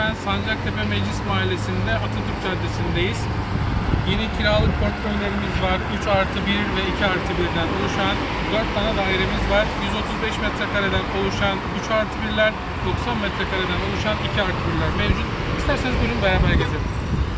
hemen Sancaktepe Meclis Mahallesi'nde Atatürk Caddesi'ndeyiz. Yeni kiralık portföylerimiz var. 3+1 ve 2+1'den oluşan 4 tane dairemiz var. 135 metrekareden oluşan 3+1'ler, 90 metrekareden oluşan 2+1'ler mevcut. İsterseniz buyurun beraber gezelim.